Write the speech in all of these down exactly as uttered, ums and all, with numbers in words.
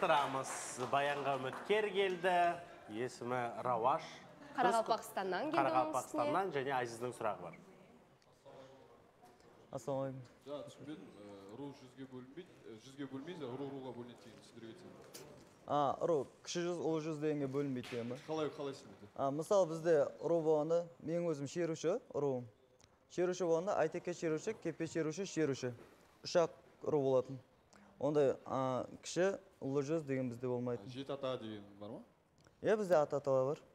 Таныстырамыз. Баянға үміткер келді. Есімі Рауаш. Қарақалпақстаннан келді. Қарақалпақстаннан және Азиздің сұрағы бар. Ассалаумалейкум. Да, түсінбедім. Ру жүзге бөлінбейді, жүзге бөлмейді, ру руға бөлінеді деген түсіндіре кетсем. А, ру, кіші жүз, ұлы жүз дегенге бөлінбейді деген ба? Қалай, қалай түсінбейді? А, мысалы бізде ру болғанда, мен өзім шеруші, руым. Шеруші болғанда, айтекке шеруші, кепе шеруші, шеруші. Үш-ақ ру болатын. Ондай кіші, ұлы жүз деген бізде болмайды. Жеті ата деген бар ма? Е, бізде ата-аталар бар.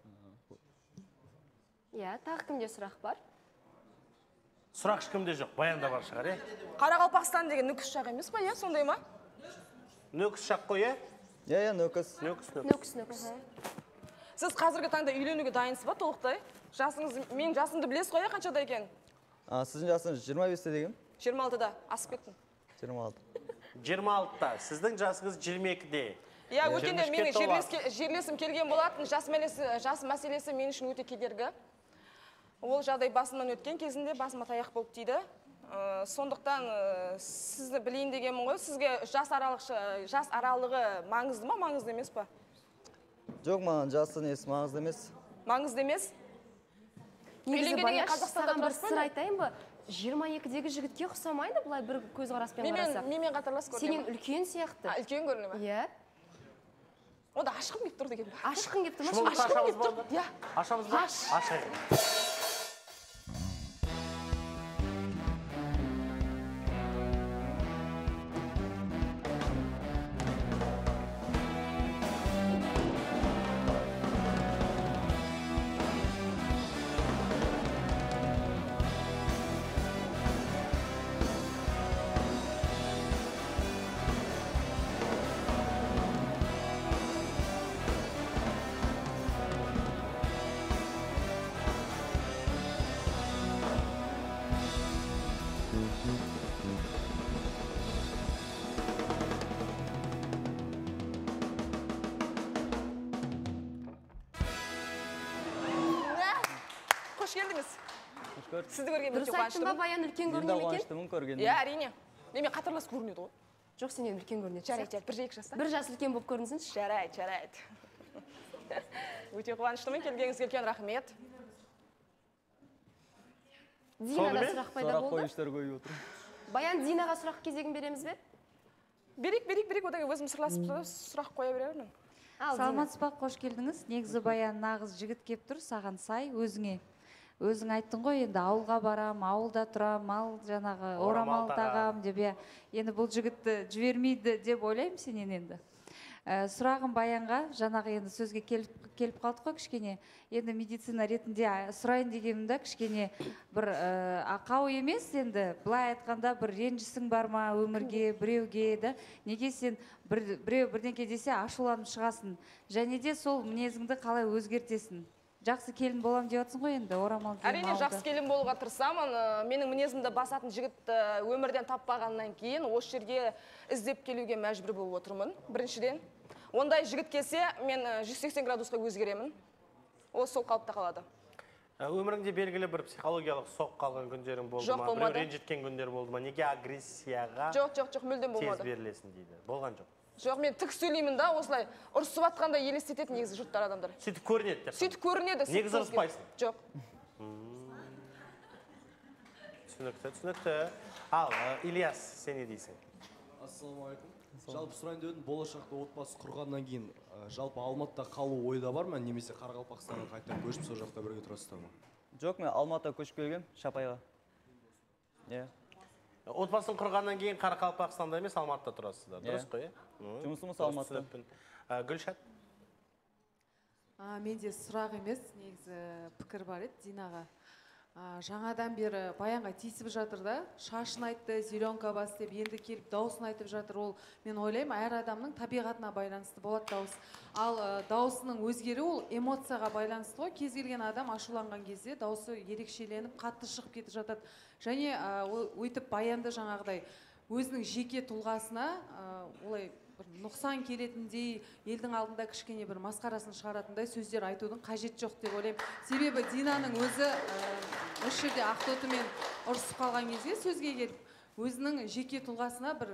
Иә, тағы кімде сұрақ бар? Сұрақ ешкімде жоқ, баянда бар шығар, е? Қарақалпақстан деген нүкіс жақ емес па, е? Сондай ма? Нөкіс жақ қой, е? Е, е, нөкіс. Нөкіс, Нөкіс, нөкіс. Сіз қазіргі таңда үйленуге дайынсыз ба, толықтай? Жасыңыз, мен жасымды білесіз ғой, қаншада екен? А, сіздің жасыңыз жиырма бесте деген? жиырма алтыда, асып кеттім. жиырма алты. жиырма алтыда, сіздің жасыңыз жиырма екіде. Иә, өткенде менің жерлесім келген болатын, жас мәселесі мен үшін өте кедергі. Ол жағдай басымнан өткен кезінде басыма таяқ болып тиді. Сондықтан сізді білейін дегенмін ғой, сізге жас аралығы маңызды ма, маңызды емес па? Жоқ, маған жасы несі маңызды емес. Маңызды емес? Негізі Баяш, саған бір сыр айтайын ба? жиырма екідегі жігітке ұқсамайды, бұлай бір көзқараспен қарасақ. Менімен қатарлас көрінеді. Сенен үлкен сияқты. Үлкен көрінеді ме? Иә. Онда ашқым кеп тұр деген ба? Ашқың кеп тұр ма? Ашқым кеп тұр. Иә. Ашамыз ба? Ашайық. Қош келдіңіз. Қош көрдік. Сізді көрген Дұрыс айттың ба, Баян үлкен көріне ме екен? қуаныштымын көргенде. Иә, әрине. Менімен қатарлас көрінеді ғой. Жоқ, сенен үлкен көрінеді. Жарайды, жарайды, бір екі жаста. Бір жас үлкен болып көрінсінші. Жарайды, жарайды. Өте қуаныштымын, келгеніңізге үлкен рахмет. Динада сұрақ пайда Сұрақ болды. қойыштар қойып отырмын. Баян, Динаға сұрақ кезегін береміз бе? Берейік, берейік, берейік, одан өзім сырласып сұрақ қоя беремін. Саламатсыз ба, қош келдіңіз. Негізі Баян нағыз жігіт кеп тұр, саған сай, өзіңе. Өзің айттың ғой, енді ауылға барам, ауылда тұрам, ал жаңағы орамал тағам деп. Енді бұл жігітті жібермейді деп ойлаймын сенен енді. Сұрағым Баянға, жаңағы енді сөзге келіп қалдық қой кішкене. Енді медицина ретінде сұрайын дегенімді кішкене бір ақау емес, енді былай айтқанда бір ренжісің бар ма өмірге, біреуге еді. Неге сен біреу бірдеңке десе ашуланып шығасың. Және де сол мінезіңді қалай өзгертесің. Жақсы келін болам деп жатсың ғой енді, орамал келін Әрине, жақсы келін болуға тырысамын. Менің мінезімді басатын жігіт өмірден таппағаннан кейін осы жерге іздеп келуге мәжбүр болып отырмын. Біріншіден, ондай жігіт келсе, мен жүз сексен градусқа өзгеремін. Ол сол қалыпта қалады. Өміріңде белгілі бір психологиялық соқ қалған күндерің болды ма? Біреу ренжіткен күндер болды ма? Неге агрессияға жоқ, жоқ, жоқ, мүлдем болмады. Тез берілесің дейді. Болған жоқ. Жоқ, мен тік сөйлеймін да, осылай ұрысып атқанда елестетеді негізі жұрттар адамдар. Сөйтіп көрінеді деп. Сөйтіп көрінеді. Негізі ұрыспайсың? Жоқ. Түсінікті, түсінікті. Ал, Ильяс, сен не дейсің? Ассалаумалейкум. Жалпы сұрайын дедім, болашақта отбасы құрғаннан кейін жалпы Алматыда қалу ойда бар ма, немесе Қарақалпақстанға қайтадан көшіп сол жақта бірге тұрасыздар ма? Жоқ, мен Алматыға көшіп келгем, Шапайға. Иә. Отбасын құрғаннан кейін Қарақалпақстанда емес, Алматыда тұрасыздар. Дұрыс қой, е? Жұмысымыз Алматыда. Гүлшат? Менде сұрақ емес, негізі пікір бар еді Динаға. Жаңадан бері Баянға тиісіп жатыр да, шашын айтты, зеленка бас деп, енді келіп дауысын айтып жатыр. Ол, мен ойлаймын, әр адамның табиғатына байланысты болады дауыс. Ал дауысының өзгері ол эмоцияға байланысты ғой. Кез келген адам ашуланған кезде дауысы ерекшеленіп, қатты шығып кетіп жатады. Және өйтіп Баянды жаңағыдай өзінің жеке тұлғасына олай бір нұқсан келетіндей, елдің алдында кішкене бір масқарасын шығаратындай сөздер айтудың қажет жоқ деп ойлаймын. Себебі Динаның өзі осы жерде Ақтотымен ұрысып қалған кезде сөзге келіп, өзінің жеке тұлғасына бір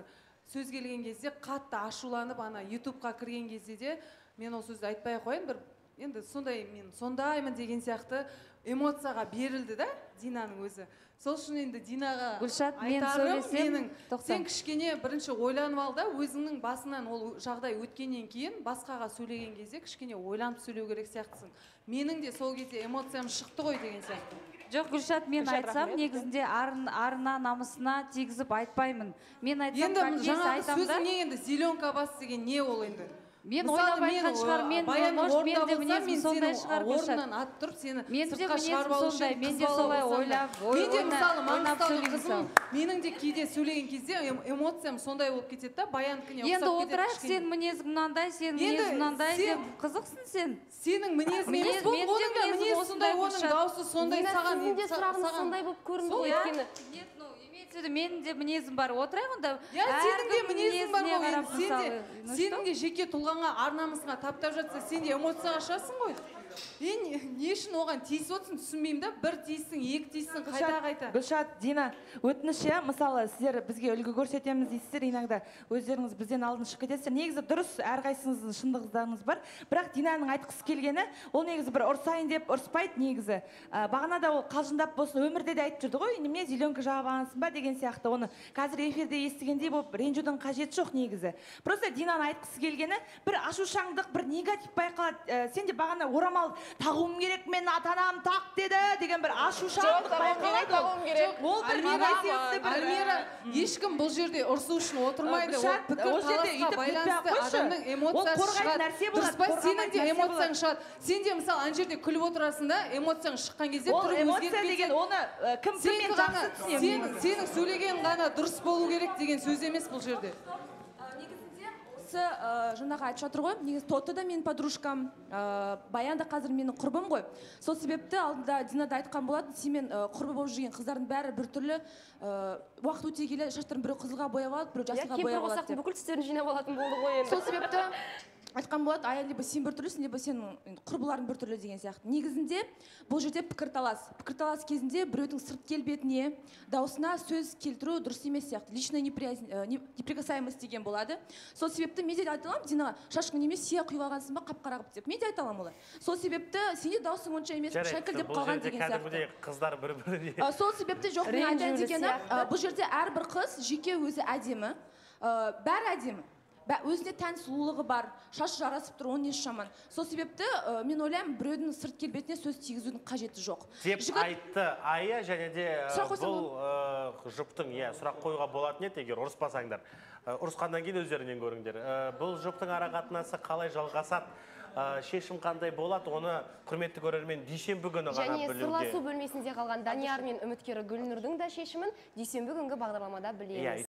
сөз келген кезде қатты ашуланып ана ютубқа кірген кезде де мен ол сөзді айтпай ақ қояйын, бір енді сондай мен сондаймын деген сияқты эмоцияға берілді да Динаның өзі. Сол үшін енді Динаға Гүлшат, мен айтарым сөйлесем, менің, тоқта. сен кішкене бірінші ойланып ал да, өзіңнің басынан ол жағдай өткеннен кейін басқаға сөйлеген кезде кішкене ойланып сөйлеу керек сияқтысың. Менің де сол кезде эмоциям шықты ғой деген сияқты. Жоқ, Гүлшат, мен Гүлшат, айтсам, рахмет. негізінде арын, арына, намысына тигізіп айтпаймын. Мен айтсам, Енді как есть жаңағы айтам да. сөзің не енді зеленка бас деген не ол енді? Мен Мысалы, ойлап айтқан шығар, мен Баянның может, мен орнында де болсам, мінезім мен сондай сені шығар, Гүлшат. орнынан атып тұрып, сені Мен де сыртқа мінезім шығарып алу сондай, үшін мен де қыз бала солай болсам да. ойлап, Мен де ойна- мысалы ойнап Маңғыстаудың сөйлеймін қызым, менің де кейде сөйлеген кезде эм- эмоциям сондай болып кетеді да, Баяныкіне Енді ұқсап кетеді отырайық, кішкене. сен мінезің мынандай, сен Енді мінезің мынандай сен- деп қызықсың сен. Сенің мінезің Мінез- емес, бұл менің де оның да мінезім мінезі сондай, осындай, оның Гүлшат. дауысы сондай Дина, саған. сіздің де са- сұрағыңыз саған- сондай болып көрінді Сол, ғой, иә. өйткені Нет, ну, имеется в виду, менің де мінезім бар. Отырайық онда. Я сенің де әркім мінезің бар мінезіне ғой, қарап енді сен мысалы. де, Ну сенің что? де жеке тұлғаңа ар-намысыңа таптап жатса, сен де эмоцияға шығасың ғой. Мен не үшін оған тиісіп отырсың түсінбеймін да, бір тиіссің, екі тиіссің, қайта-қайта. Гүлшат, Дина, өтініш иә, мысалы сіздер бізге үлгі көрсетеміз дейсіздер, иногда өздеріңіз бізден алдын шығып кетесіздер. Негізі дұрыс, әрқайсыңыздың шындығыңыз бар. Бірақ Динаның айтқысы келгені, ол негізі бір ұрсайын деп ұрыспайды негізі. Ә, бағанада ол қалжыңдап болсын, өмірде де айтып жүрді ғой, неме зеленка жағып алғансың ба деген сияқты. Оны қазір эфирде естігендей болып ренжудің қажеті жоқ негізі. Просто Динаның айтқысы келгені бір ашушаңдық, бір негатив байқалады. Ә, сен де бағана орамал тағуым керек, мен ата-анам тақ деді деген бір ашушаңдық байқалады. тағуым керек. Ол бір Альмира, негативті бір Альмира, ешкім бұл жерде ұрсу үшін отырмайды. Ол Гүлшат, пікір ол жерде таласқа өйтіп байланысты өйтпей ақ қойшы. адамның эмоциясы Ол қорғайтын шығады. нәрсе болады, Дұрыс па? Сенің қорғамайтын де нәрсе эмоцияң болады. шығады. Сен де мысалы ана жерде күліп отырасың да, эмоцияң шыққан кезде ол түрің эмоция өзгеріп деген кетеді. оны ә, кім Сен кіммен ғана, жақсы түсінемін сен, негізі. сенің сөйлеген ғана дұрыс болу керек деген сөз емес бұл жерде. Негізінде осы ә, жаңағы айтып жатыр ғой, негізі Тоты да менің подружкам, ә, Баян да қазір менің құрбым ғой. Сол себепті алдында Дина да айтқан болатын, сенімен ә, құрбы болып жүрген қыздардың бәрі біртүрлі ә, уақыт өте келе шаштарын біреу қызылға бояп алады, біреу жасылға кемпір бояп алады болсақ деп. бүкіл түстерін жинап алатын болды ғой енді. Сол себепті айтқан болады, ая либо сен біртүрлісің, либо сенің құрбыларың біртүрлі деген сияқты. Негізінде бұл жерде пікірталас. Пікірталас кезінде біреудің сырт келбетіне, даусына сөз келтіру дұрыс емес сияқты. Личная неприязнь, ә, неприкасаемость деген болады. Сол себепті мен де айта аламын, Динаға шашың неме сия құйып алғансың ба, қап-қара қылып деп. Мен де айта аламын олай. Сол себепті сен де даусың онша емес, шайкіл деп қалған деген сияқты. кәдімгідей қыздар бір-біріне Ә, Сол себепті жоқ, мен айтайын Ренжулі дегені, сияқты. ә, бұл жерде әрбір қыз жеке өзі әдемі, ә, бәрі әдемі. Бә- Өзіне тән сұлулығы бар, шашы жарасып тұр, оның несі жаман. Сол себепті ә, мен ойлаймын, біреудің сырт келбетіне сөз тигізудің қажеті жоқ. деп Жігіт- айтты Ая, және де ә, Сұрақ қойсам бұл ә, жұптың иә сұрақ қоюға болатын еді егер ұрыспасаңдар. Ә, ұрысқаннан кейін өздерінен көріңдер. Ә, бұл жұптың арақатынасы қалай жалғасады? Ә, шешім қандай болады, оны құрметті көрермен дүйсенбі күні ғана Және білуге. сырласу бөлмесінде қалған Данияр мен үміткері Гүлнұрдың да шешімін дүйсенбі күнгі бағдарламада білеміз.